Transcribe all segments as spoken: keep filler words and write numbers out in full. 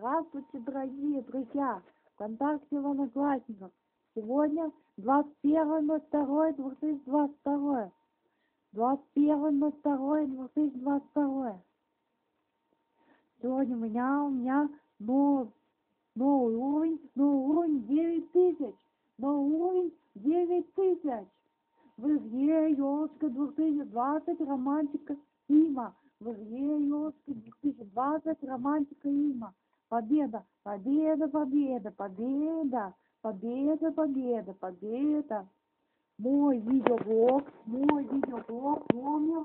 Здравствуйте, дорогие друзья! ВКонтакте в Одноклассниках. Сегодня двадцать первое ноль второе две тысячи двадцать второе. двадцать первое ноль второе две тысячи двадцать второе. Сегодня у меня, у меня новый, новый уровень, новый уровень девять тысяч. Новый уровень девять тысяч. В игре елочка две тысячи двадцать романтика Има. В игре елочка две тысячи двадцать романтика Има. Победа, победа, победа, победа, победа, победа, победа. Мой видеоблог, мой видеоблог номер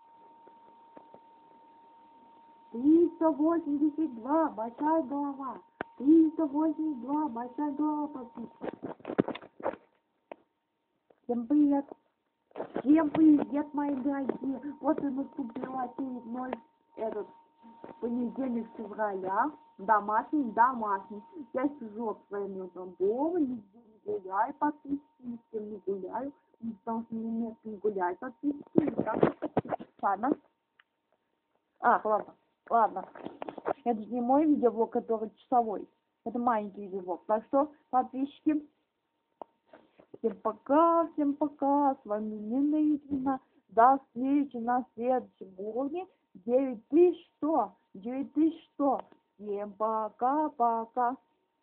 триста восемьдесят два, большая голова. триста восемьдесят два, большая голова, подписчиков. Всем привет. Всем привет, мои дорогие. Вот и наступил очередной этот понедельник февраля. Домашний, домашний. Я сижу в своем мирном доме, нигде не гуляю, подписчики, ни с кем не гуляю. Потому что мне место не гулять, подписчики, и так подписчики. Ладно. Ах, ладно, ладно. Это не мой видеоблог, который часовой. Это маленький видеоблог. Так что, подписчики, всем пока, всем пока. С вами Нина Ивановна. До встречи на следующем уровне. девять тысяч сто. девять тысяч сто. Всем пока-пока.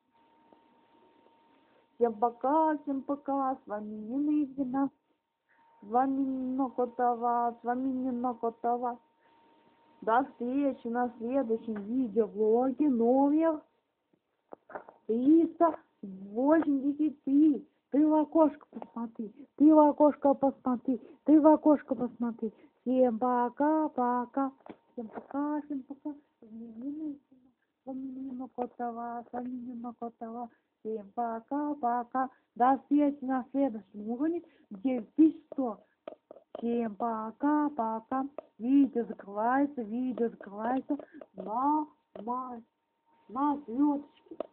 Всем пока, всем пока. С вами Нина Ивановна. С вами Нина Котова. С вами Нина Котова. До встречи на следующем видеоблоге номер триста восемьдесят три. Ты в окошко посмотри, ты в окошко посмотри, ты в окошко посмотри. Всем пока-пока, всем пока, всем пока. С вами Нина Котова, с вами Нина Котова. Всем пока-пока. До встречи на следующем уровне девять тысяч сто. Всем пока-пока. Видео закрывается, видео закрывается на, на, на звездочки.